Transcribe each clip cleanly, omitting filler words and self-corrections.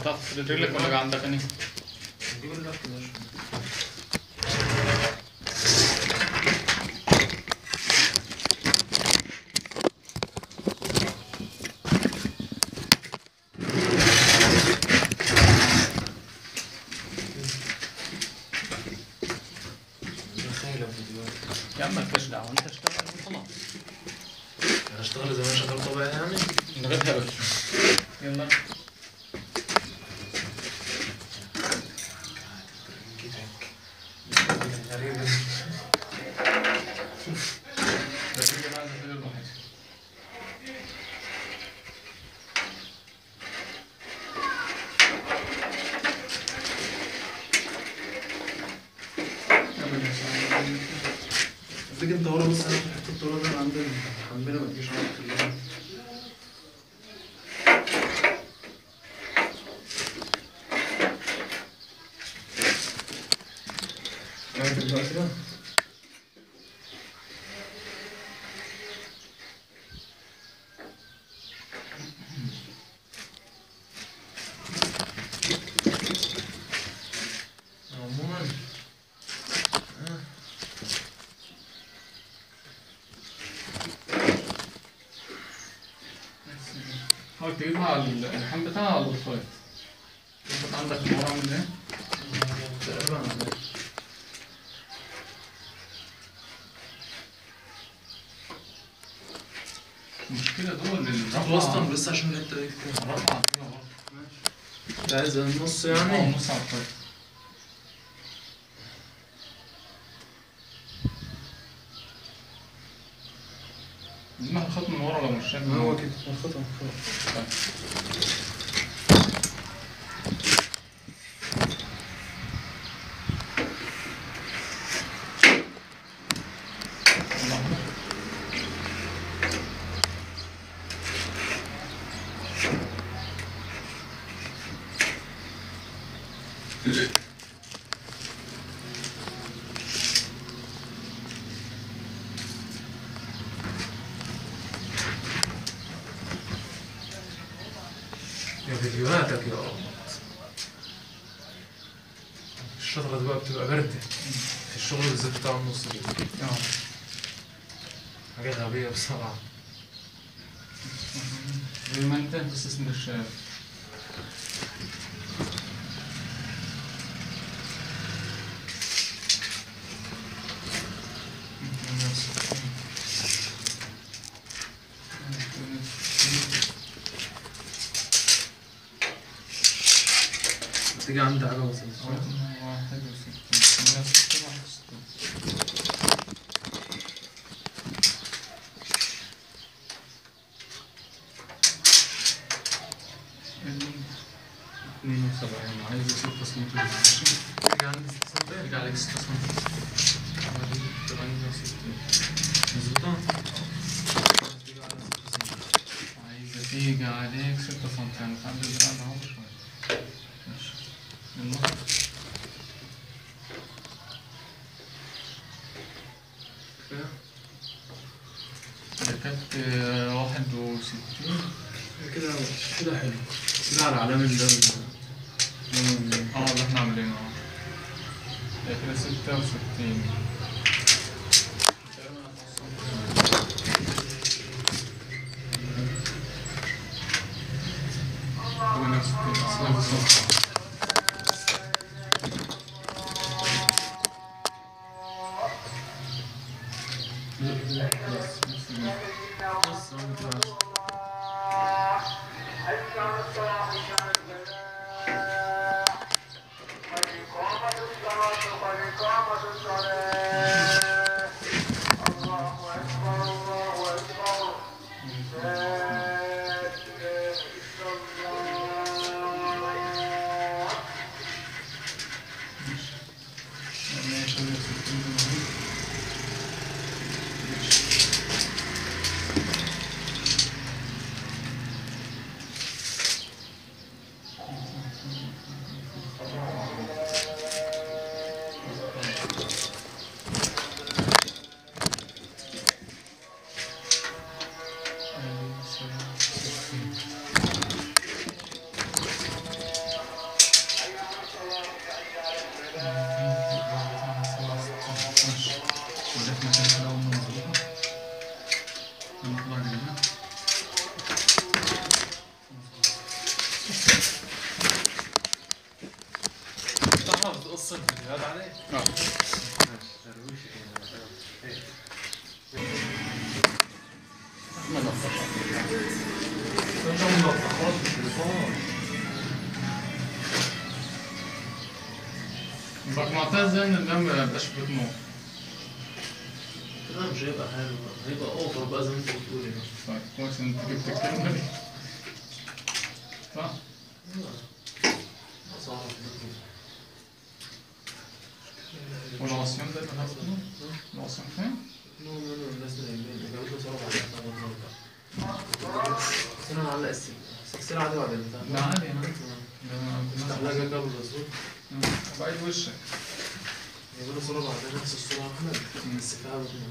هتعرف تفرد رجلك ولا جا عندك اني؟ نجيب اللفت ده شوية. يا عم مالكش دعوة انت اشتغل وخلاص. هشتغل زي ما انا شغال طبيعي يعني؟ من غير هبل. يلا. غريبة. بس انت بقى زي الواحد. تيجي انت ورا بس انا في حته الطوله ده عندنا ما تجيش عندك الليل. عارف دلوقتي ده؟ عموما حاول تجيبها على اللحام بتاعها على الوسايط. انت عندك الموضوع عامل ايه؟ تقريبا المشكلة دول وسطا بس عشان الحته دي كده. الرفعة فيها برضه. ده عايز النص يعني؟ نص على الخيط. نجيب الخيط من ورا لو مش شايف. هو كده الخطأ طيب. يا فيديوهاتك يا الله. الشغلة دي بقى بتبقى باردة في الشغل بالذات بتاع النص دي. حاجة غبية بصراحة. زي ما انت بس مش تيجي عندي حاجة بسيطة. 72 عايز 6 سم. تيجي عندي 6 سم. تيجي عليك 6 سم. 68 مظبوطة؟ عايزة تيجي عليك 6 سم يعني تعمل الدراع ده اهو شوية. ماشي. النص. ده كانت 61. كده كده حلو. كده على علامة ده. اللي احنا عاملينه ده كده 66. فاقنعتها ازاي ان اللام ميبقاش فيه نور؟ لا مش هيبقى حلو بقى، هيبقى اوفر بقى زي ما انت بتقولي بقى. طيب كويس ان انت جبت الكلمة دي. صح؟ صعب. والعصيان ده اللي هاخده نور؟ العصيان فين؟ نوع منه الناس نايمين، جابت له صورة على النور بقى. بس انا معلق السلسلة عادي بعد البتاع. لا عادي يعني. محتاجة كابل مظبوط. بأي وشك. جابت له صورة بعد نفس الصورة أحمد، بس فيها بطنه.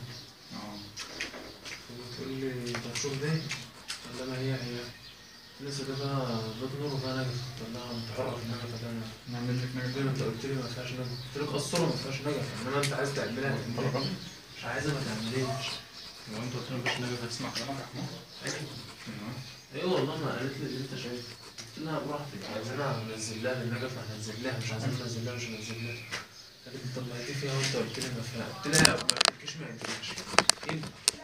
بتقول لي طب شوف دي، قال لها هي لسه ده بقى بيت نور وفيها نجف، قال لها انت حرة في النجف ده. نعمل لك نجف. انت قلت لي ما فيهاش نجف، قلت لك الصورة ما فيهاش نجف، انما انت عايز تعملها مش عايزها ما تعمليش. لو انت قلت لي مفيش نجف هتسمع كلامك يا احمد؟ ايوه والله ما قالت لي اللي انت شايفه، قلت لها براحتك، عايزينها ننزل لها النجف هننزل لها، مش عايزين ننزل لها مش هننزل لها. قالت لي طب ما دي فيها وانت قلت لي ما فيها، قلت لها ما قلتلكيش ما قلتلكيش. ايه؟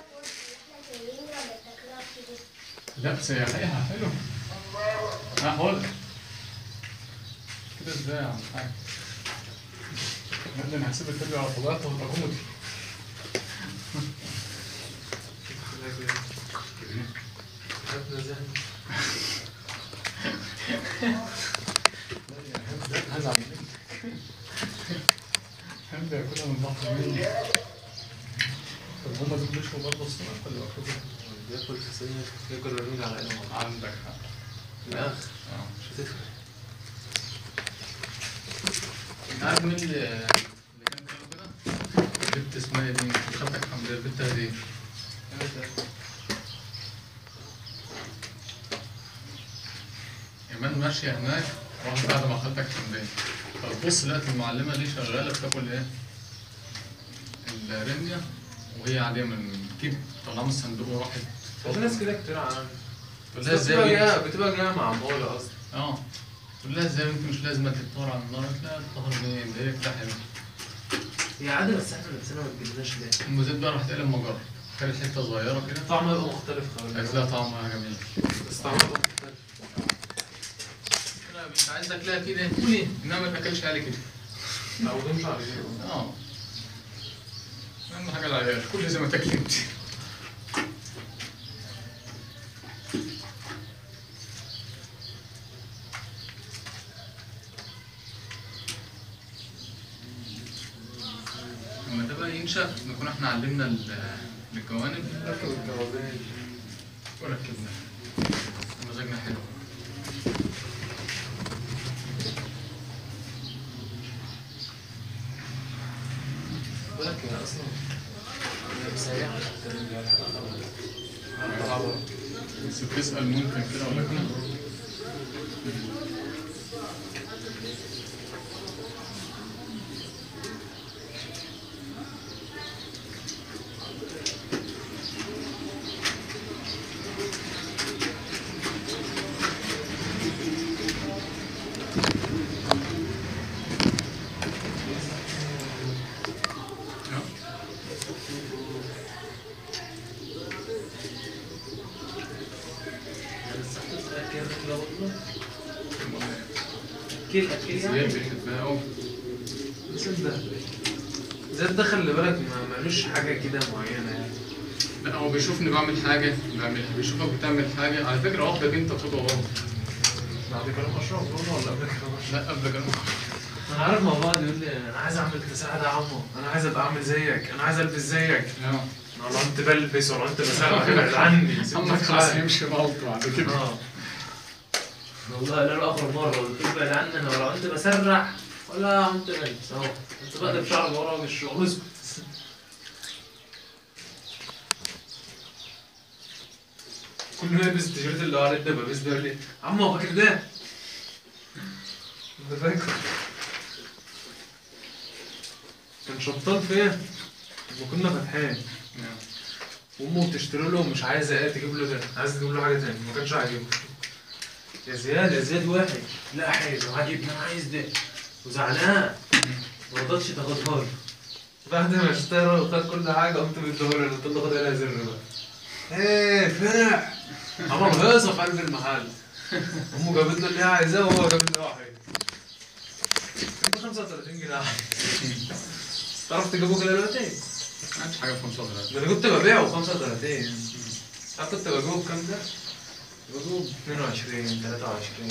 لا سياحيها حلو. هقولك كده ازاي يا عم الحاج؟ انا هسيبك ترجع على طبيعتها وتقومي. هزعل منك. هبدأ ياكلها من بطن مني. طب هما دول بيشربوا برضه السمك ولا بياكلوا؟ بياكل فسيخ، بياكل رنين على عينه. عندك حق. في الآخر مش هتفرق. انت عارف مين اللي كان كده؟ البت اسمها ايه دي؟ خالتك حمدية البت هدية. إيمان ماشية هناك راحت بعد ما خالتك حمدية. فتبص لقت المعلمة دي شغالة بتاكل ايه؟ الرنجة وهي عادية من كيب طلعها من الصندوق وراحت. في ناس كده كتير عنها. تقول لها ازاي بتبقى جاية مع عمولة أصلا. تقول لها ازاي انت مش لازم تتطهر على النار؟ قلت لها الطهر منين؟ ده هي كده حلوة. هي عادة بس احنا نفسنا ما تجيبناش ليه؟ أم زيد بقى راحت قلب مجرة. كانت حتة صغيرة كده. طعمها يبقى مختلف خالص. قالت لها طعمها جميل. بس طعمها يبقى مختلف. لا مش عايز اكلها كده كلي انما ما تاكلش عليه كده. ما عودهمش على كده. اهم حاجة العيال كل زي ما تاكلي انت. لما ده بقى ينشف نكون احنا علمنا الجوانب وركبنا مزاجنا حلو. بالك هي اصلا سريعة بس بتسأل ممكن كده ولا كده؟ أكيد يعني؟ زياد بيحبها أوي. زياد ده خلي بالك ما معلوش حاجة كده معينة يعني. لا هو بيشوفني بعمل حاجة بعملها، بيشوفك بتعمل حاجة، على فكرة واخدك أنت خطوة غلط. بعد كلام أشرف برضه ولا قبل كلام أشرف؟ لا قبل كلام. أنا عارف مع بعض يقول لي أنا عايز أعمل تساعد يا عمو، أنا عايز أبقى أعمل زيك، أنا عايز ألبس زيك. والله أنت بلبس ولا أنت بسرح ابعد عني. محمد خلاص يمشي غلط بعد كده. والله لا آخر مرة قلت له ابعد عني أنا ولا أنت بسرح ولا أنت بلبس أهو، أنت بقلب شعري ورا بالشغل اسكت. كل ما يلبس التيشيرت اللي هو عليه الدبابيس ده يقول لي عمو فاكر ده؟ أنت فاكر؟ كان شبطان فين؟ وكنا فاتحين. وامه بتشتري له مش عايزه ايه تجيب له ده، عايزه تجيب له حاجه تاني، ما كانش عاجبه. يا زياد وحش، لا حلو عاجبني انا عايز ده، وزعلان ما رضتش تاخدها له. بعد ما اشترى وخد كل حاجه قمت مديهوله قلت له خد عليها زر بقى. ايه فرح عمل هيصه في قلب المحل. امه جابت له اللي هي عايزاه وهو جاب له واحد. انت 35 جنيه تعرف تجيبه كده دلوقتي؟ ما عادش حاجه ب 35. ده انا كنت ببيعه ب 35. عارف كنت بجيبه بكام ده؟ بجيبه ب 22 23.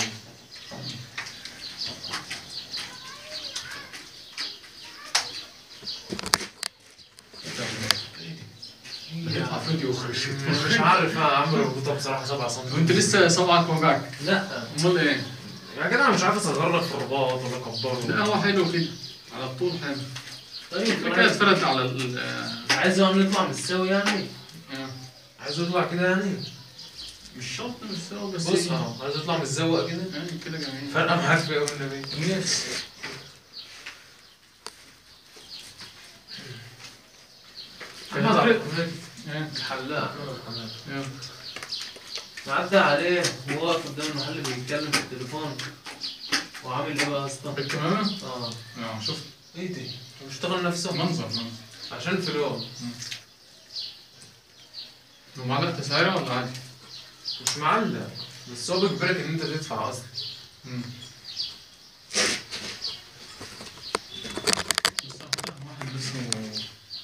بتطلع فيديو وخش. مش عارف اعمل الربوطه بصراحه 7 سم. وانت لسه صبعك وجعك. لا امال ايه؟ يا جدع انا مش عارف اصغر لك في الرباط ولا اكبره. لا هو حلو كده على طول حلو. طيب كده اتفرد على ال عايزه يطلع مستوي يعني؟ عايزه يطلع كده يعني؟ مش شرط مستوى بس. بص اهو عايز يطلع متزوق كده. يعني كده جميل. فرقه معاك في ايه والنبي؟ الناس احمد عبد حلاق. الحلاق معدي عليه وهو واقف قدام المحل بيتكلم في التليفون وعامل ايه بقى يا اسطى؟ بالكمامة؟ شفت. ايه دي؟ بيشتغل نفسه؟ منظر عشان الفلوس. ومعلقة تسعيرة ولا عادي؟ مش معلق بس هو بيجبرك ان انت تدفع اصلا. واحد اسمه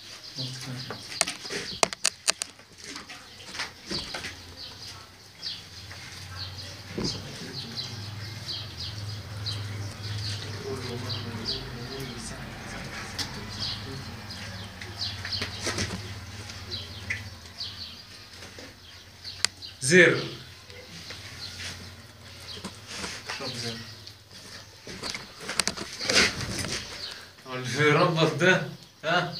زر شوف زر اللي يربط ده ها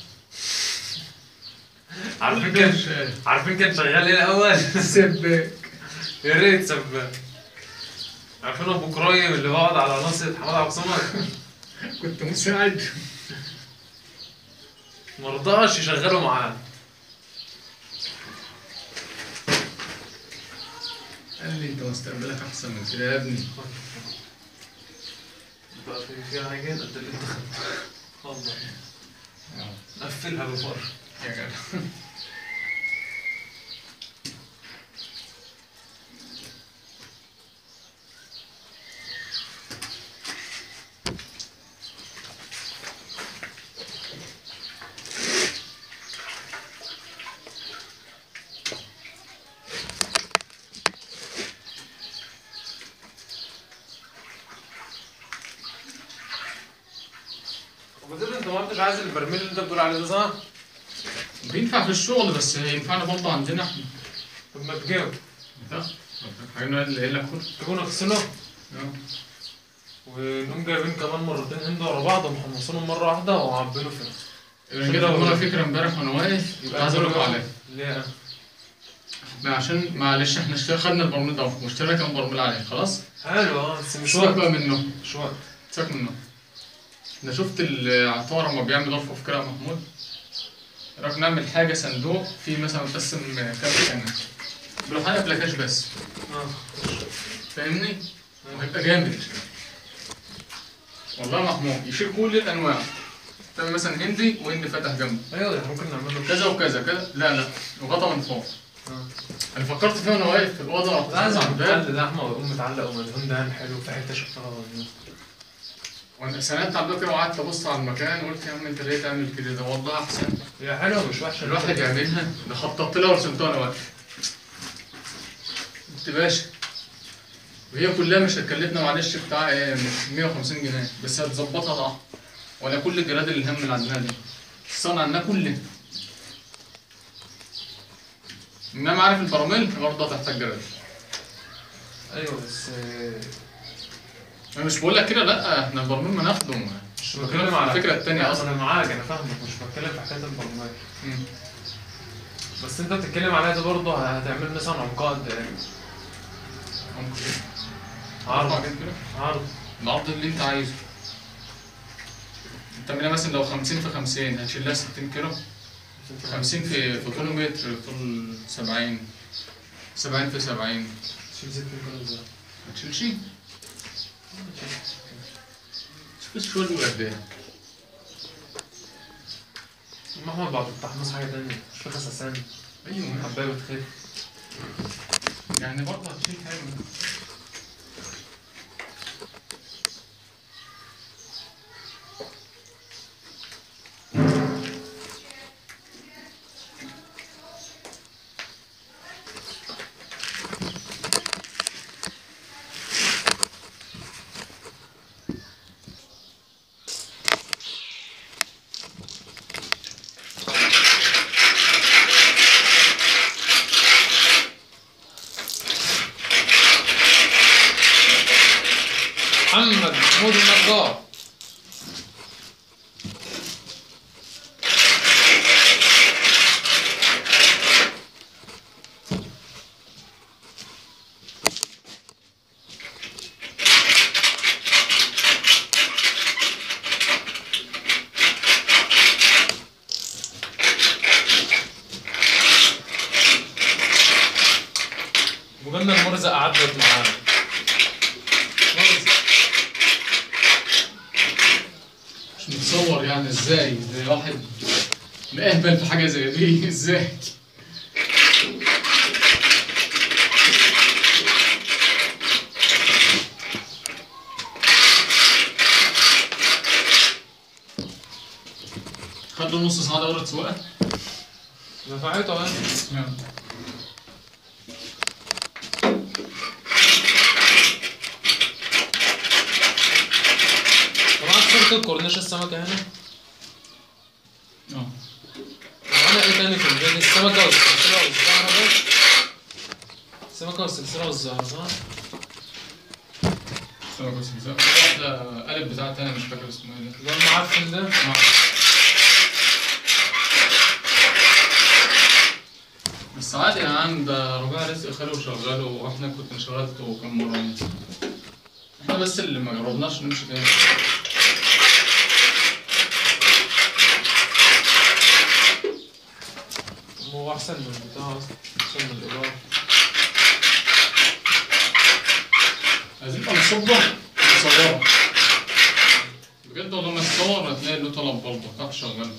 عارفين كان شغال ايه الاول؟ سباك. يا ريت سباك. عارفين ابو كرايم اللي بقعد على ناصية حماد عبد الصمد؟ كنت مساعد. مرضاش يشغلوا معاه. قال لي انت مستقبلك احسن من كده يا ابني. بقى في حاجة قد اللي انت خدتها والله. قفلها بالمرة يا جدع. وبعدين انت ما انتش عايز البرميل اللي انت بتقول عليه ده صح؟ بينفع في الشغل بس هينفعنا برضه عندنا احنا. طب ما تجاوب. حاجة اللي قايل لك كله. تكون اغسله ونقوم جايبين كمان مرتين هند ورا بعض ومحمصينهم مرة واحدة وعبينه فيها. كده والله فكرة امبارح وانا واقف يبقى عايز اقول لكم عليها. ليه؟ عشان معلش احنا خدنا البرميل ده واشترينا كام برميل عليه خلاص؟ حلو بس مش سيبك وقت. بقى منه. مش وقت. سيبك منه. انا شفت العطار لما بيعمل ظرف في كده محمود. راح نعمل حاجة صندوق فيه مثلا متقسم كام خانة. بالحقيقة بلاكاش بس. فاهمني؟ وهيبقى جامد. والله محمود يشيل كل الانواع. تعمل مثلا هندي وهندي فاتح جنبه. ايوه ممكن نعمله كذا وكذا كذا. لا وغطا من فوق. انا فكرت فيها وانا واقف في الاوضه. لا عايز المحل ده احمد ويقوم متعلق ومدهون دهان حلو في حته شفتها. وانا سندت على الباب كده وقعدت ابص على المكان وقلت يا عم انت ليه تعمل كده؟ ده والله احسن. هي حلوه مش وحشه. الواحد يعملها. ده خططت لها ورسمتها انا واقف. قلت باشا. وهي كلها مش هتكلفنا معلش بتاع 150 جنيه بس هتظبطها ضعف. ولا كل الجراد اللي هم اللي عندنا دي. الصنع عندنا كله. انما عارف البراميل برضه هتحتاج جراد. ايوه بس انا مش بقول لك كده لا احنا البرميل ما ناخده. مش بتكلم على الفكره الثانيه اصلا. انا معاك انا فاهمك مش بتكلم في حكايه البرميل. بس انت بتتكلم عليها ده برضه هتعمل مثلا عقاد عرض العرض اللي انت عايزه. انت تعملها مثلا لو 50 في 50 هتشيل لها 60 كيلو. 50 في طول متر طول 70 70 في 70 تشيل 60 كيلو ازاي؟ ما تشيلش. شوف الشغل بيبقى قد ايه. محمد بعد التحميص حاجه تانية مش في خساسان. ايوه حبايه بتخف يعني برضه هتشيل حاجه. وجالنا المرزق عدت معانا. مش متصور يعني ازاي زي واحد مقهبل في حاجة زي دي ازاي؟ خد له نص ساعة دورة سواقة؟ نفعته اهي. نعم. طبعا صورة الكورنيش السمكة هنا. معانا ايه تاني في الفيديو؟ السمكة والسلسلة والزهرة بس. السمكة والسلسلة والزهرة صح؟ السمكة والسلسلة. واحدة قلب بتاع تاني مش فاكر اسمه ايه ده. اللي هو المعفن ده؟ بس عادي يا عم، ده ربيع رزق خاله وشغاله، واحنا كنت شغلته كام مرة يعني. احنا بس اللي ما جربناش نمشي تاني. هو أحسن من البتاع أصلا، أحسن من الإيجار. عايزين نبقى نصبه ونصوره. بجد والله ما تصور هتلاقي له طلب برضه، هتعرف تشغله.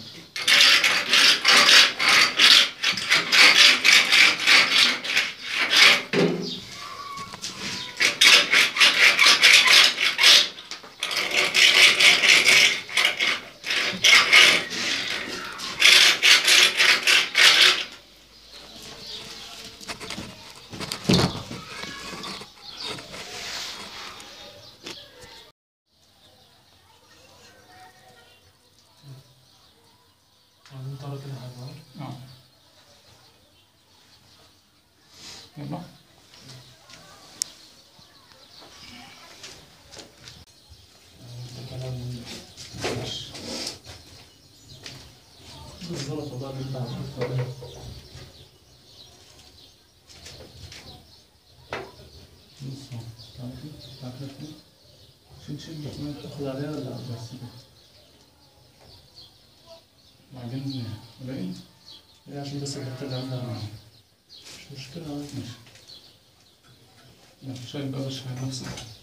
عايزين طريقة الحيوان. يلا. ده كلام ماشي. بالظبط والله اللي انت عملته. شيل بس ما تاخد عليها ولا بس كده؟ بعدين باقي؟ ايه عشان بس الحتة اللي عندها مش مشكلة. ماشي. يلا شايل بقى شايل نفسك.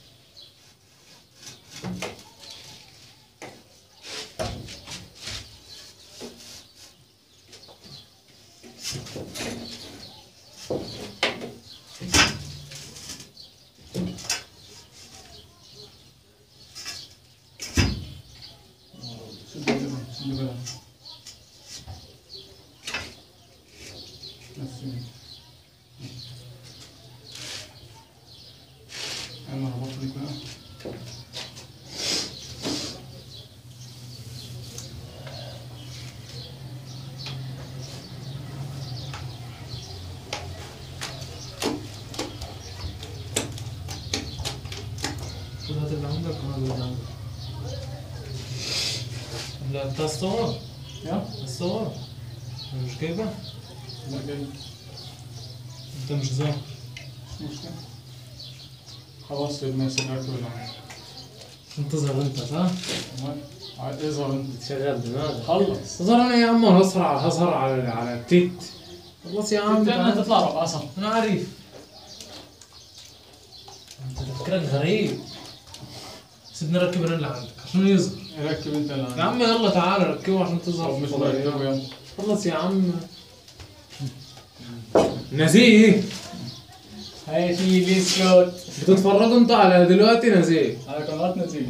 شيل بقى. أنا ربطت لك بقى. خد هات اللي عندك وأنا اللي عندك. لا أنت الصور؟ يا؟ الصور؟ مش جايبة؟ لا جاي. أنت مش ظاهر. مش مشكلة. خلاص الناس اللي راكبة معايا. عشان تظهر أنت صح؟ اظهر انت. تشغل دماغك. خلص. تظهر أنا يا عم هظهر على التيت. خلاص يا عم. انت تطلع رقاصة. أنا عارف. أنت تفكيرك غريب. سيبني أركب أنا اللي عندك عشان يظهر. ركب انت اللي عندك. يا عم يلا تعالى ركبه عشان تظهر طب في مش الفضائيات. مركبه يلا. خلص يا عم. نزيه هاتي لي سلوت. بتتفرجوا انتوا على دلوقتي نزيه. على قناة نزيه.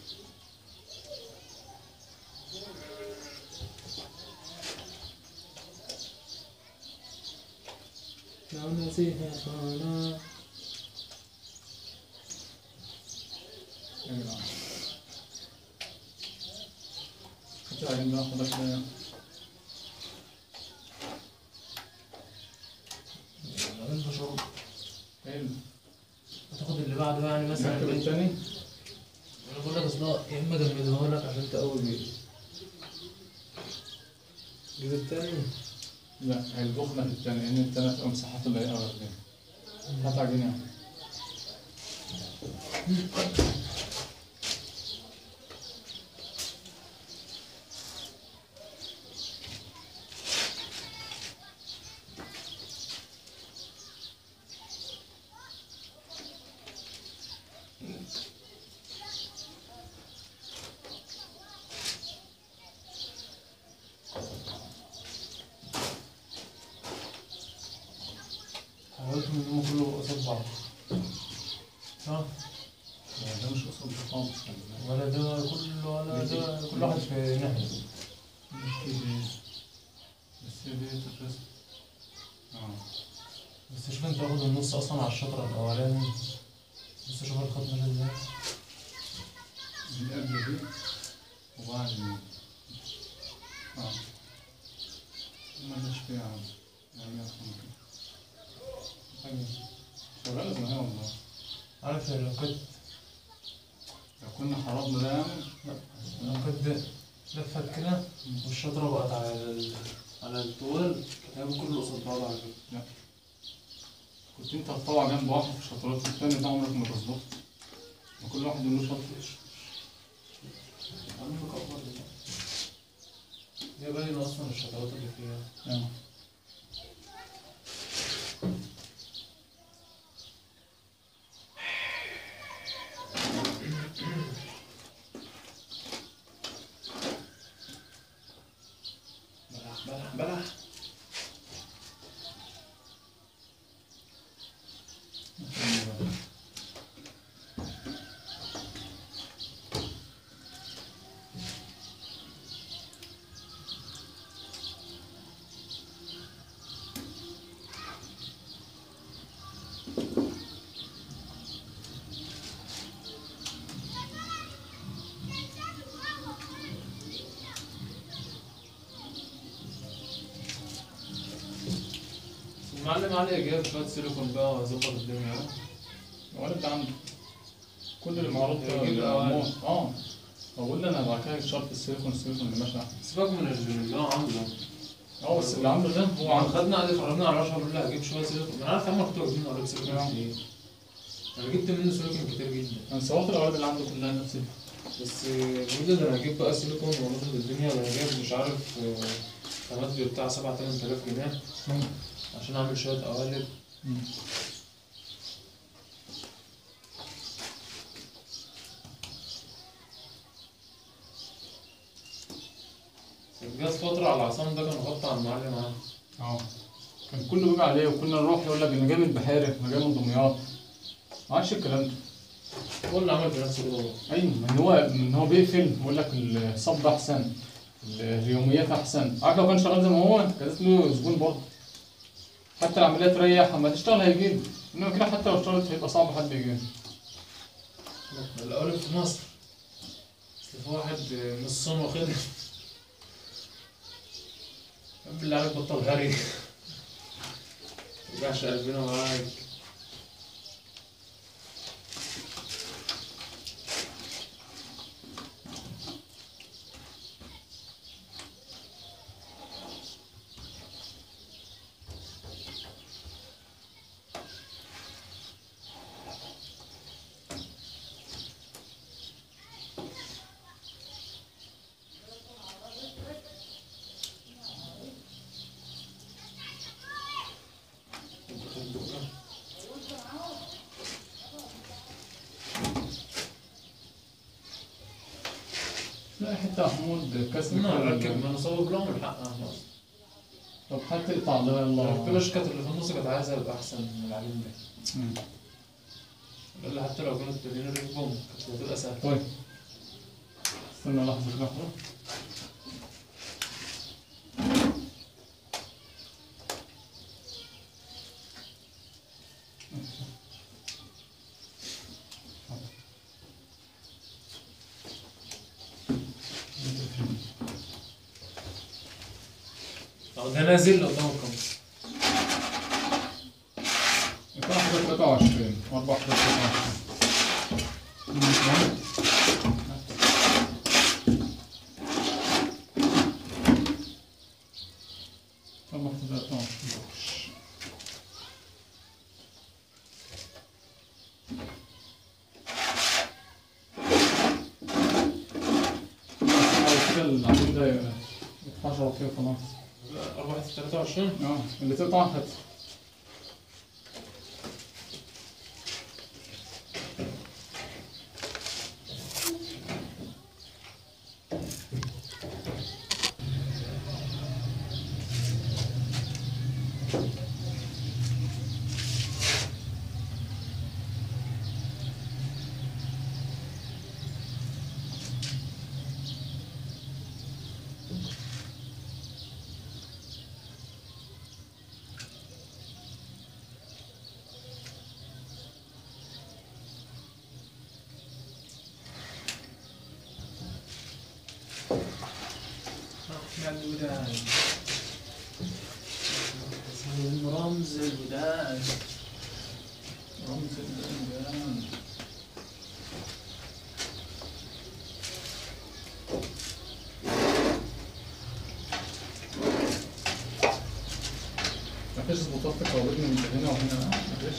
يا نزيه يا صانا. عايزين ناخد كده. انت شرب. حلو. هتاخد اللي بعده يعني مثلا. نركب التاني. انا بقول لك اصل يا اما جمدها لك عشان تقوي بيه. جيب التاني. لا هيدخلنا في التاني لان التاني هتبقى مساحات اللي هي اغلى. هات عجينة. إن هم كله قصاد بعض. صح؟ يعني ده مش قصاد ده خالص. ولا ده كله ولا ده، كل واحد في ناحية. بس دي تترسم. بس شوف انت واخد النص اصلا على الشطر الاولاني. بس شوف الخط ماشي ازاي. دي قبل دي وبعد دي. مالناش فيها عم. نعملها خمسة. حاجة شغالة زي ما هي والله. عارف لو كنت حرضنا ده يعني. لو كنت لفت كده والشطرة بقت على الطوال كان هيبقى كله قصاد بعض على كده. كنت انت هتطلع جنب واحد في الشطرات التاني ده عمرك ما تظبط. وكل واحد له شطر. هي باينة أصلا الشطرات اللي فيها. بلح المعلم علي جاب شوية سيليكون بقى وظبط الدنيا. الولد ده عنده كل المعروض يجيب أواني. بقول انا بعد كده شرط السيليكون اللي ماشي. سيبك من اللي هو عنده. بس اللي عنده ده هو عنده. خدنا عليه فرجنا على رشا بقول له هجيب شوية سيليكون. أنا عارف عمر كنت بجيب منه قريب سيليكون كتير. أنا جبت منه سيليكون كتير جدا. انا سويت الاولاد اللي عنده كلها نفس بس بقول له أنا هجيب بقى سيليكون وأظبط الدنيا. أنا جايب مش عارف خامات بتاع 7-8 آلاف جنيه عشان أعمل شوية قوالب. جات فترة على العصام ده كان غطى على المعلم عنه. كان كله بيجي عليه وكنا نروح يقول لك انا جاي من البحيرة، انا جاي من دمياط. ما عادش الكلام ده. هو اللي عمل في نفسه كده. ايوه، من هو بيقفل بيقول لك الصب احسن، اليوميات احسن. عارف لو كان شغال زي ما هو كان له زبون برضه. حتى العملية تريح، اما تشتغل هيجيب. انما كده حتى لو اشتغلت هيبقى صعب حد يجيب. الأول في مصر أصل في واحد نصون واخدها. بالله عليك بطل غري. ميوجعش قلبنا معاك. لا حتى محمود كسر ما ركب ما نصوب لهم الحق خلاص. طب حتى يقطع ده يلا. الكلاش كانت اللي في النص كانت عايزة يبقى أحسن من العليم ده. إلا حتى لو كانوا التانيين ركبهم كانت هتبقى سهلة. طيب استنى لحظة. ده نازل قدام القميص. يبقى 23 و4 23. العمود ده يتحشر فيه خلاص. 23 اللي تقطع هات. الودان اسمه رمز الودان. رمز الودان. مفيش ظبطات تقوبني من هنا وهنا، مفيش.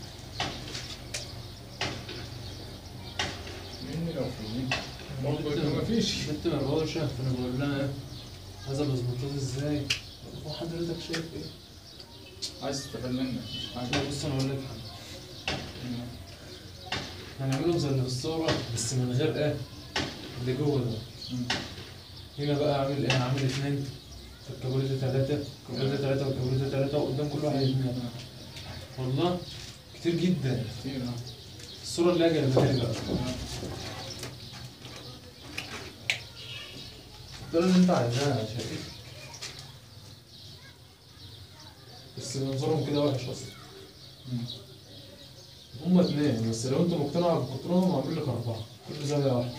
مني لو في برضه يبقى مفيش. انت ما بقولش، فانا بقول لها هذا مظبوطات ازاي؟ وحضرتك شايف ايه؟ عايز تستفاد منك مش حاجة. لا بص انا اقول لك حاجه، هنعملهم زي اللي في الصوره بس من غير ايه اللي جوه ده. هنا بقى عامل ايه؟ عامل 2 في الكابوري ده 3، الكابوري ده 3 والكابوري ده 3، وقدام كل واحد 2. والله كتير جدا. كتير الصوره اللي هي جايبها لي بقى ده اللي انت عايزها، شايف؟ بس منظرهم كده وحش اصلا. هما 2 بس لو انت مقتنع بقطرهم هعمل لك 4 كل زاوية واحدة.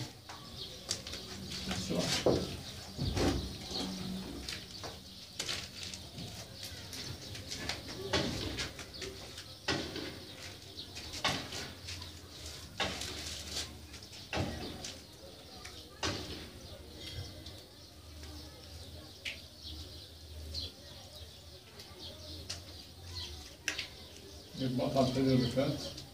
المقطع الفيديو اللي فات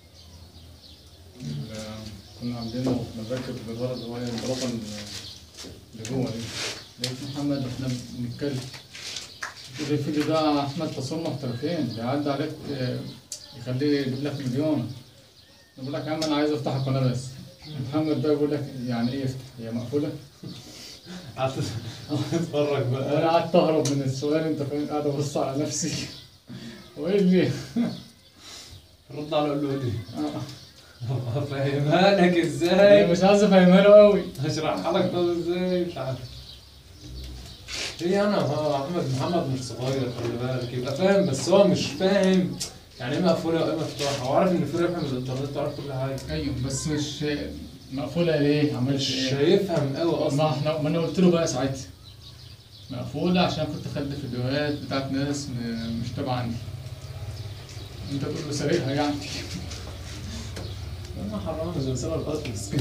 كنا عاملينه بنركب الجدار اللي هو البلاطة اللي جوه دي. لقيت محمد واحنا بنتكلم يقول لي الفيديو ده أحمد تصوير محترفين بيعدي عليك يخليه يجيب لك مليون. بقول لك يا عم أنا عايز أفتح القناة بس. محمد بقى يقول لك يعني إيه يفتح؟ هي مقفولة؟ قعدت اتفرج أنا بقى، قعدت أهرب من السؤال، أنت فاهم، قاعد أبص على نفسي وإيه اللي رد على قول له دي افهمها لك هي ازاي؟ مش عايز أفهمها له قوي. هشرحها لك طب ازاي؟ مش عارف. هي انا محمد مش صغير، خلي بالك، يبقى فاهم بس هو مش فاهم يعني ايه مقفوله وايه مفتوحه. هو عارف ان في ربح من الانترنت، تعرف كل حاجه. أيوه بس مش مقفولة ليه؟ عملت مش إيه؟ هيفهم قوي اصلا. ما انا قلت له بقى ساعتها مقفولة عشان كنت خدت فيديوهات بتاعت ناس مش تبع عندي. انت تقول له سارقها يعني. انا حرام زي سنه القتل مسكين.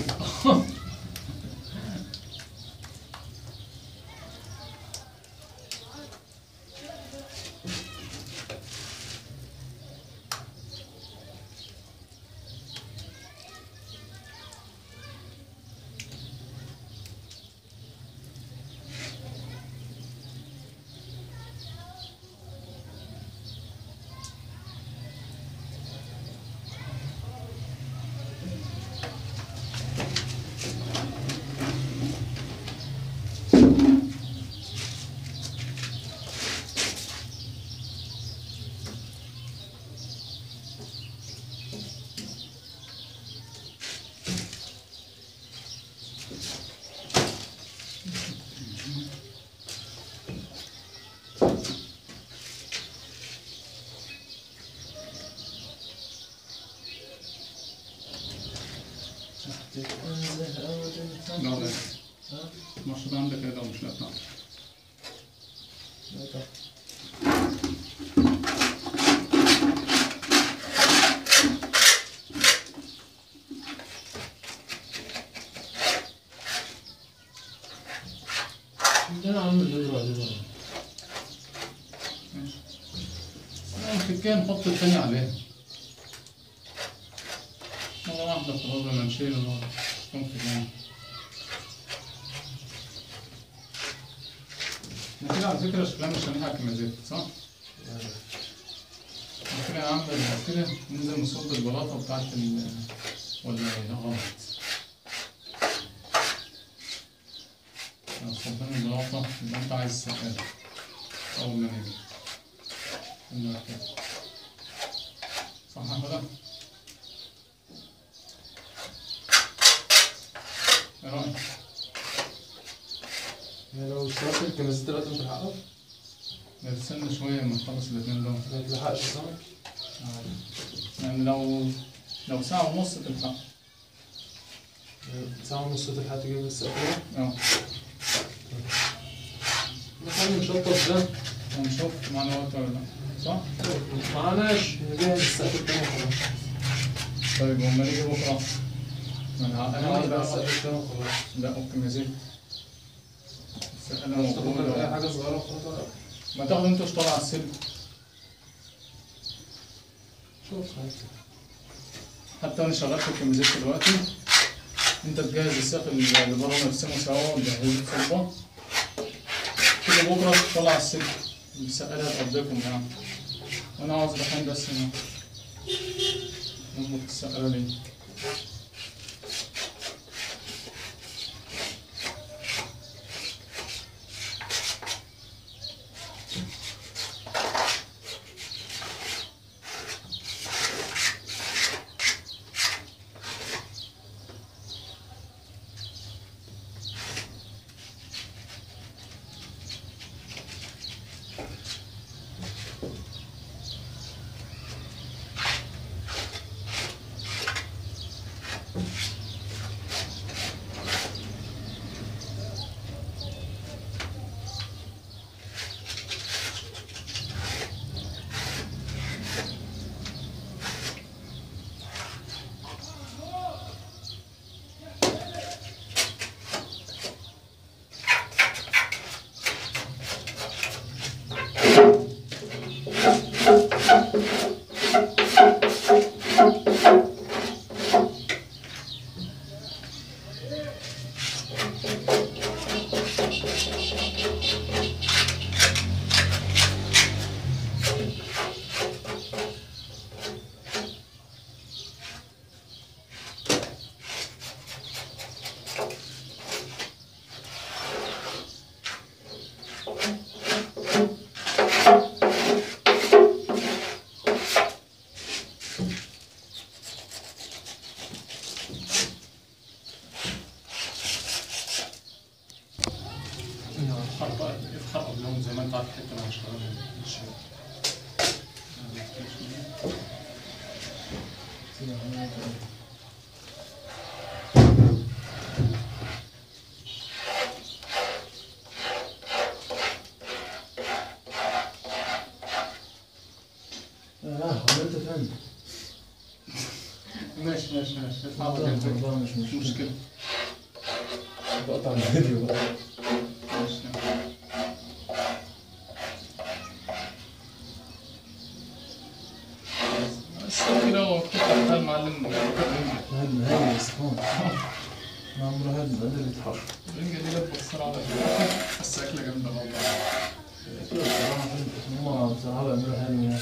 لا لا المقصود عندك كده مش لا طبعا. عندنا عامل نزرع دي الفكان نحط الثاني عليها مرة واحدة خلاص لما نشيل تكون فكان. كده على فكرة شكلها مش هنلحق كما زيت صح؟ كده يا عم كده ننزل نصب البلاطة بتاعت ولا ده غلط؟ لو صبنا البلاطة يبقى انت عايز السكان أول ما نيجي قلنا كده صح كده؟ ايه رأيك؟ يعني لو اشتركت الكنزات دلوقتي مش هتلحقها؟ نستنى شوية لما نخلص الاتنين دول. ما تلحقش السمك؟ يعني لو ساعة ونص تلحق. ساعة ونص تلحق تجيب السقف؟ اه الحمل مشطب ده ونشوف معنا وقت ولا لا، صح؟ معناش نجهز السقف التاني وخلاص. طيب وأما نيجي بكرة أنا عاوز بقى السقف التاني وخلاص. لا أوكي مزيد. بس أنا مش تاخد موجود أي أهو. حاجة صغيرة وخلاص. ما تاخد أنت اشتغل على السلك. شوف حتى وأنا شغال في الكمبيوتر دلوقتي أنت تجهز السقف اللي بره نرسمه سوا ونجهزه صبة كده بكرة تطلع على السلك السقالة هتقضيكم يعني. وأنا عاوز الحين بس هنا نظبط السقالة دي. اتحرق قبلهم زي ما انت عارف الحته اللي هشتغلها. عملت فين؟ ماشي اتحرق الموضوع مش مشكله. بقطع الفيديو بقى. ماشي. بس كده هو بتفتح بتاع المعلم هاد نهائي سخون. ما عمره هاد اللي يتحرك. الرنجة دي لفة بسرعة على بس أكلة جامدة والله. أكيد بصراحة هما بصراحة بيعملوا حلو يعني.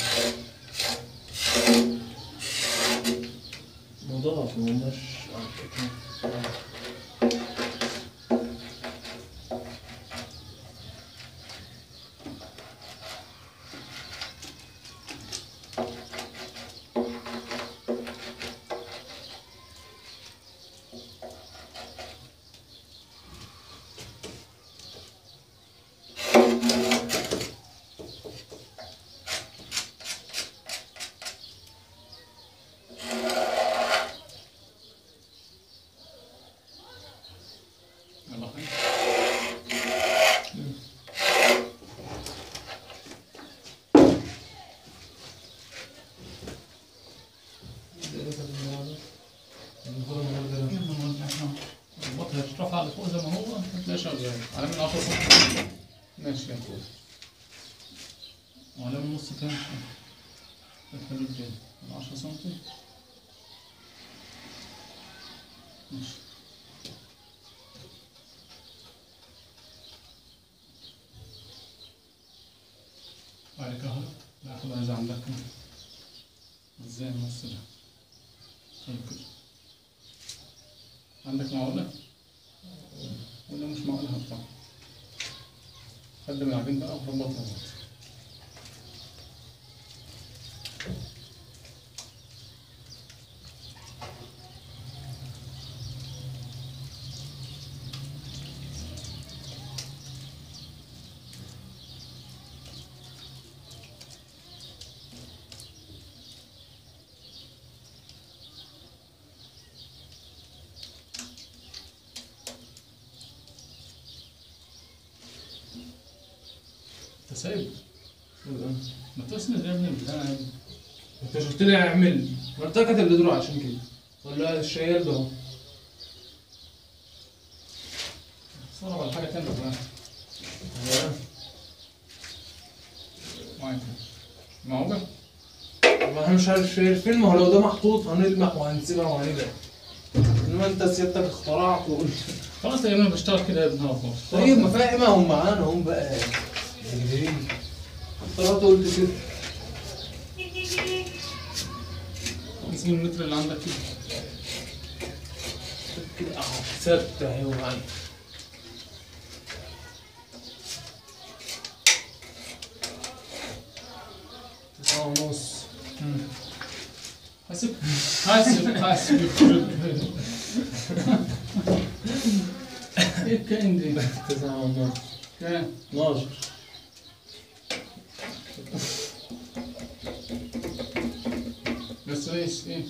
نضاف ومش يلا خير. البطل هترفع لفوق زي ما هو هتلاقيه شغال على من 10 سم. ماشي يا فوق وعلى من نص كام؟ الحدود دي من 10 سم. ماشي. بعد كده ناخد زي عندك كده ازاي النص ده. طيب كده عندك معقولة؟ ولا مش معقولة هتطلع؟ خد من العجين بقى وربطها بعض. سايب. ما تسند يا ابني البتاع يا ابني. انت مش قلت لي اعمل؟ ما انت كاتب الدروع عشان كده. ولا الشيال ده اهو. صار ولا حاجة تانية بقى. ما هو بقى. ما احنا مش عارفين، ما هو لو ده محطوط هنلمح وهنسيبها وهنبعد. انما انت سيادتك اخترعت وقلت خلاص يا ابني انا بشتغل كده يا ابني خلاص. طيب ما فاهم هم معانا هم بقى جايين. اخترعت وقلت كده. اسم المتر اللي عندك كده. كده اهو ثابت اهي ومعانا. 9:30. حاسب حاسب ايه الكائن دي؟ 9:30. كام؟ 12. بس ايش ايه؟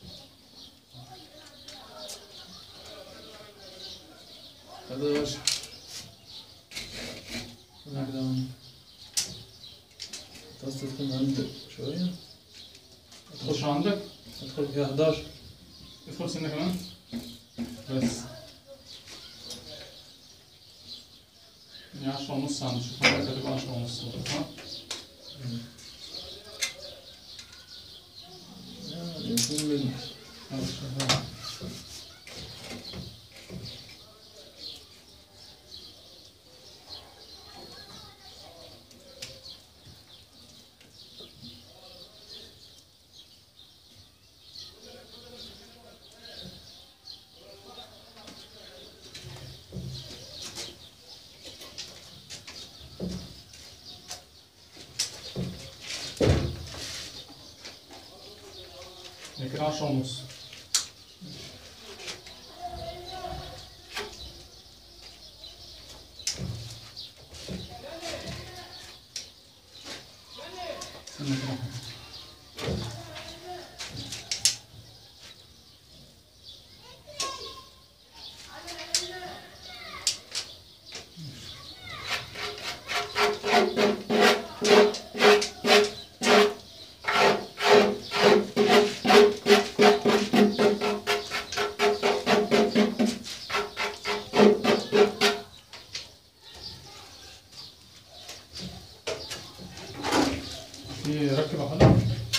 هذا وش؟ بس تكون عندك شوية. تخش عندك؟ ادخل فيها 11. ادخل سنة كمان بس يعني 10:30 عند شوف حضرتك هتبقى 10:30 صح؟ يكون من خلاص شغال. هي كده 10:30. استنى كده. يركب على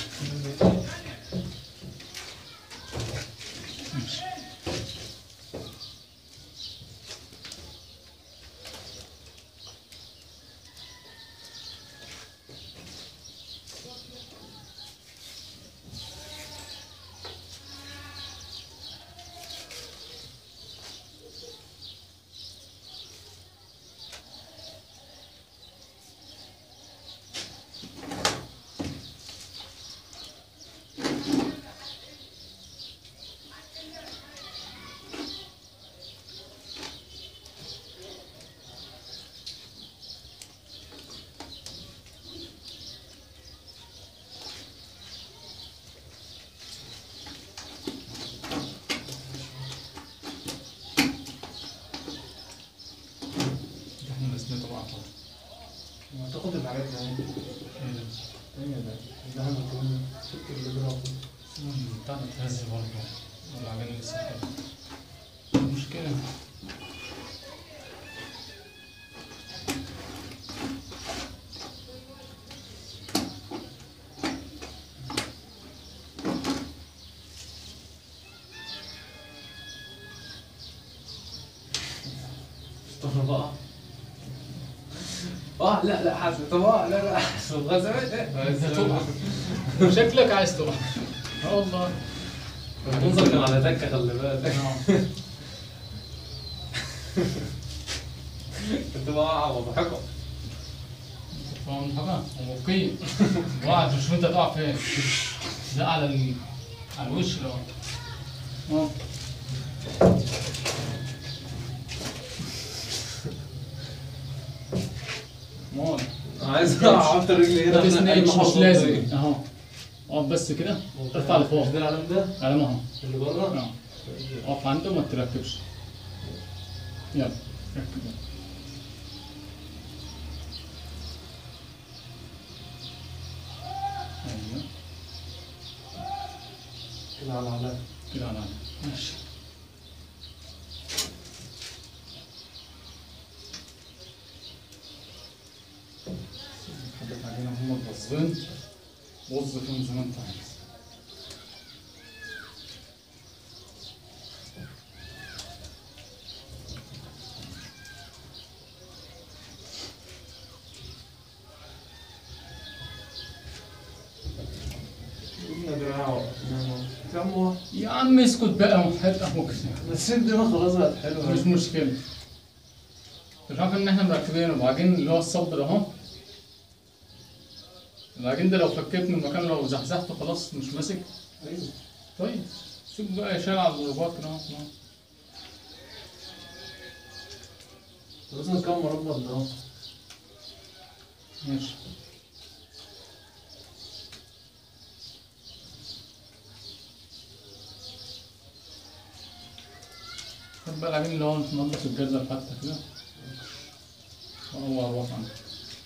تاخد الحاجات دي اهي. ايه ده؟ ده انا كمان فكر اللي بيروح. بتاع ده بتهز برضه والعجل لسه حلو. مشكلة استنى بقى. لا حسن. طب لا حسن غزوات ايه؟ شكلك عايز تروح. والله المنظر كان على تكه خلي بالك. كنت بقع وبضحكوا. فاهم حاجة؟ ومبكية. وقعت مش وانت تقع فين؟ لا على الوش لو. مول عايز احط رجلي هنا. بس مش لازم اهو. اقف بس كده ارفع لفوق. ده العلم ده على ما هو. اللي بره. اقف عنده وما تركبش. يلا ركب. كده على علاء. كده على ماشي. حطيت علينا هم الرصين، وظ فيهم زي ما انت عايز. جبنا دراع كم يا عم اسكت بقى وحرق اهوك. بس الدنيا خلاص بقت حلوه. مش مشكلة. الحاجة ان احنا مركبينه العجين اللي هو الصب ده اهو. العجين ده لو فكيت من المكان لو زحزحته خلاص مش ماسك. ايوه. طيب سيب بقى يشال على الرباط كده اهو. لازم كم مربع ده اهو. ماشي. خد بقى العجين اللي هو ننضف الجزر حتى كده. وهو أروح عنه.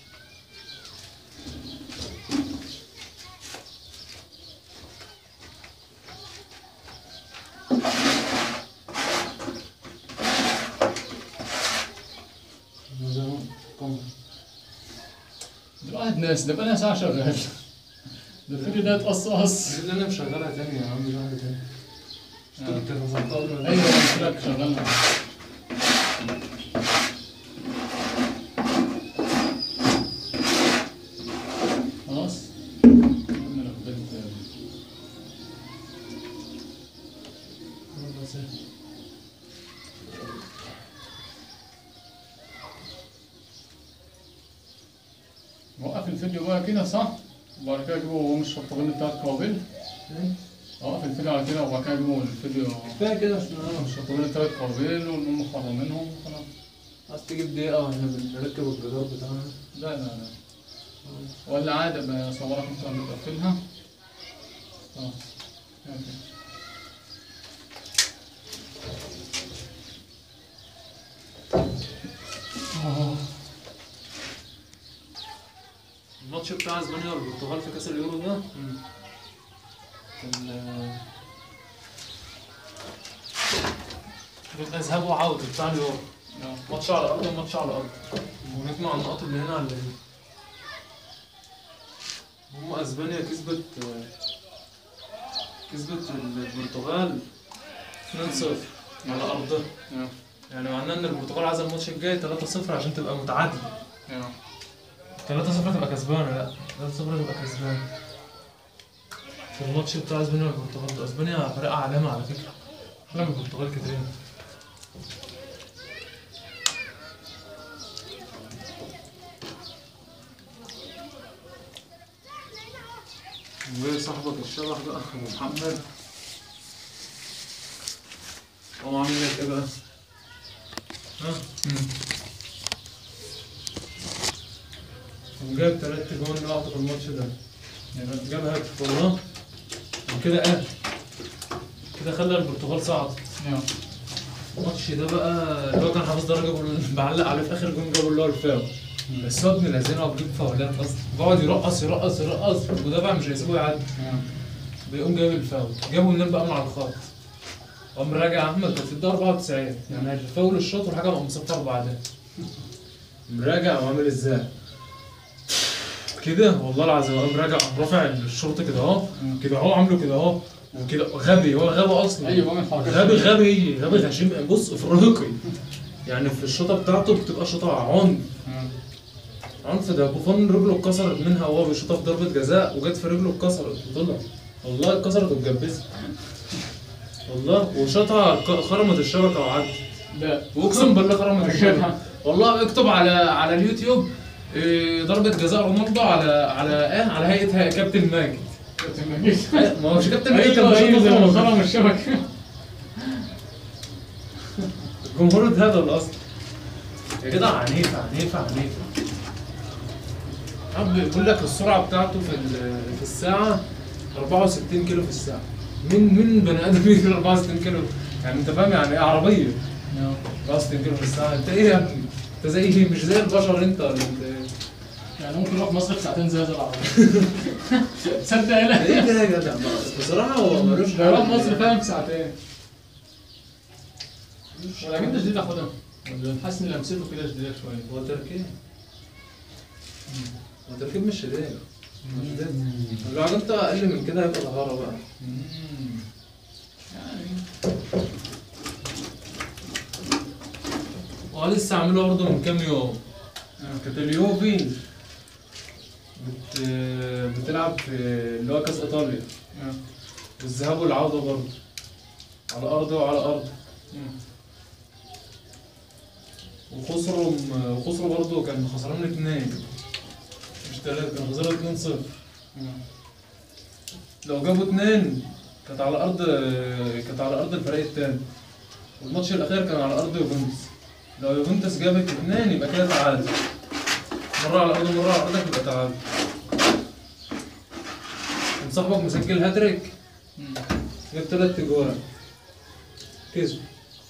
ده الواحد ناس ده بقى لنا ساعة شغال. ده الفيديو ده اتقصقص. اللي انا مشغلها تاني يا عم دي واحده تاني. كنت ظبطتها. ايوه قلت لك شغالها. خلاص. انا ركبت. وقف الفيديو بقى كده صح؟ وبعد كده اجيبه وهو مش الطبيل بتاع القوابل. اوقف الفيديو على كده وبعد كده اجيبه الفيديو كفايه كده عشان انا مش الطبيل التلات قوابل ونقوم مخرمينهم وخلاص. عايز تجيب دقيقه واحنا بنركب الجدار بتاعنا. لا لا لا. ولا عادة بصورك مثلا بتقفلها. خلاص. ماشي. الماتش بتاع اسبانيا والبرتغال في كاس اليورو ده كان بيبقى ذهاب وعودة بتاع اليورو. ماتش على ارض وماتش على ارض، ونجمع النقط اللي هنا على اللي هنا. هم اسبانيا كسبت البرتغال 2-0 على ارضها. يعني معناه ان البرتغال عايزه الماتش الجاي 3-0 عشان تبقى متعادله. 3-0 تبقى كسبانه، لا 3-0 تبقى كسبانه. في الماتش بتاع اسبانيا والبرتغال، اسبانيا فريق علامه على فكره، احلى من البرتغال كتير. وصاحبك الشبح بقى ابو محمد هو عامل لك ايه بقى؟ ها؟ وجاب 3 جوان لوحده في الماتش ده. يعني جاب هاتف والله. وكده كده خلى البرتغال صعدت. الماتش ده بقى اللي هو كان حافظ درجه بعلق عليه في اخر جون جابه اللي هو الفاول. بس هو ابن الذين هو بيجيب فاولات اصلا، بيقعد يرقص المدافع مش هيسيبه يعدي. بيقوم جايب الفاول، جابه منين بقى من على الخط. قام راجع احمد كانت في الدقيقه 94 يعني الفاول الشوط والحكم قام مصفر بعدين. راجع وعامل ازاي؟ كده والله العظيم قام راجع قام رافع الشرطه كده اهو، كده اهو عامله كده اهو وكده غبي، هو غبي اصلا. ايوه غبي غشيم. بص افريقي يعني في الشوطه بتاعته بتبقى شوطه عنف. ده بوفون رجله اتكسرت منها وهو بيشوطها في ضربه جزاء وجت في رجله اتكسرت وطلع. والله اتكسرت واتجبست والله، وشاطها خرمت الشبكه وعدت. لا واقسم بالله خرمت الشبكه والله. اكتب على اليوتيوب ضربه جزاء رونالدو على هيئه كابتن ماجد. كابتن مجيد. ما هوش كابتن ماجد كان ايوه خرم الشبكه. الجمهور اتهبل اصلا يا جدع. عنيفه. بيقول لك السرعه بتاعته في الساعه 64 كيلو في الساعه. من بني ادم يجري 64 كيلو؟ يعني انت فاهم يعني ايه عربيه 64 كيلو في الساعه؟ انت ايه يا ابني؟ انت زي مش زي البشر انت ولا انت ايه؟ يعني ممكن نروح مصر في ساعتين زي هذا العربية. تصدق لا؟ ايه ده يا جدع؟ بصراحه هو ملوش ده يروح مصر فعلا في ساعتين. ولا انت جديد اخدها؟ ولا حاسس ان لمسته كده جديدة شوية؟ هو تركيب. هو تركيب مش شديد. مش شديد. لو عجبت اقل من كده هيبقى طهاره بقى. يعني ولسه عاملها برضه من كام يوم. كانت اليوفي بتلعب في اللي هو كاس ايطاليا. بالذهاب والعوده برضه. على ارضه وعلى ارضه. وخسروا برضه، كان خسران 2 مش 3، كان خسران 2-0. لو جابوا 2 كانت على ارض الفريق التاني. والماتش الاخير كان على ارض يوفنتوس. لو يوفنتوس جابت 2 يبقى كده تعادل. مرة على ارض مرة على ارضك يبقى تعادل. وصاحبك مسجل هاتريك، جاب 3 جوان كسب.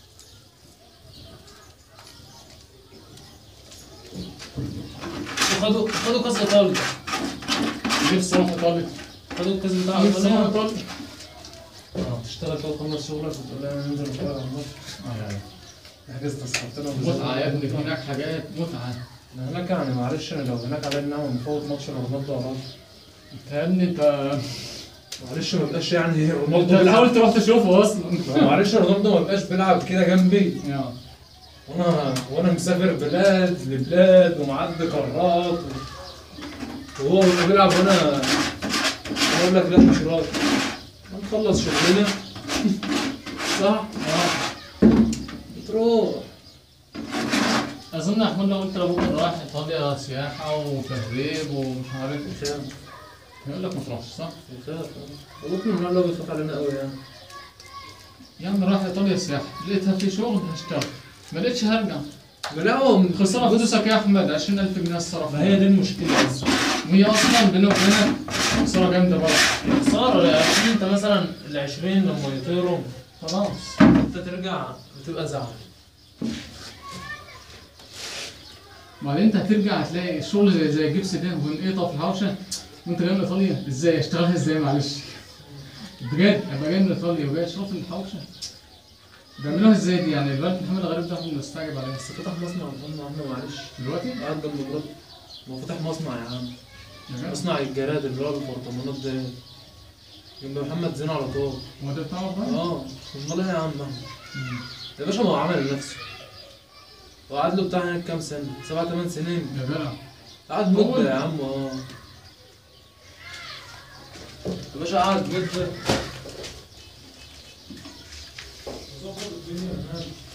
خدوا كاس ايطاليا. نفسي اروح ايطاليا. خدوا الكاس بتاع نفسي اروح ايطاليا. ايطاليا. تشتغل كده وتخلص شغلك وتقول لها ننزل نتفرج على الماتش. يعني حجزت تذكرتنا متعة يا ابني، في هناك حاجات متعة. هناك يعني معلش، انا لو هناك علينا نعمل نفوت ماتش رونالدو وراجل. انت يا ابني انت معلش ما بقاش يعني انت رونالدو بتحاول تروح تشوفه اصلا. معلش رونالدو ما بقاش بيلعب كده جنبي، يا وانا مسافر بلاد لبلاد ومعدي قارات وهو بيلعب وانا اقول لك لا مش راضي. نخلص شغلنا صح؟ بتروح. اظن يا احمد لو انت بكره رايح ايطاليا سياحة وتهريب ومش عارف ايه، يقول لك ما تروحش صح؟ يخاف. ممكن من الله بيخاف علينا قوي يعني. يا عم رايح ايطاليا سياحة، لقيتها في شغل هشتغل، ما لقيتش هرجع. لا هو خسارة فلوسك يا احمد، 20,000 جنيه الصرف. ما هي دي المشكلة اصلا. وهي اصلا بيني وبينك خسارة جامدة برضه. خسارة يا أخي. انت مثلا ال20 لما يطيروا خلاص انت ترجع بتبقى زعل. بعدين انت هترجع هتلاقي الشغل زي الجبس ده ونقطة في الحوشة، وانت جاي من ايطاليا ازاي اشتغلها ازاي معلش؟ بجد ابقى جاي من ايطاليا وجاي اشتغل في الحوشة بيعملوها ازاي دي؟ يعني الواد محمد غريب ده احنا مستعجب عليه. بس فتح مصنع يا عم معلش. دلوقتي؟ قاعد جنب مراته. ما هو فتح مصنع يا عم. يا مصنع الجراد اللي هو البرطمانات ده جنب محمد زين على طول. هو ده بتاعه بقى؟ امال ايه يا عم؟ يا باشا ما هو عمل لنفسه. وقعد له بتاع هناك كام سنة؟ 7-8 سنين. يا جدع قعد مدة يا عم. يا باشا قعد مدة. ظبط الدنيا هناك.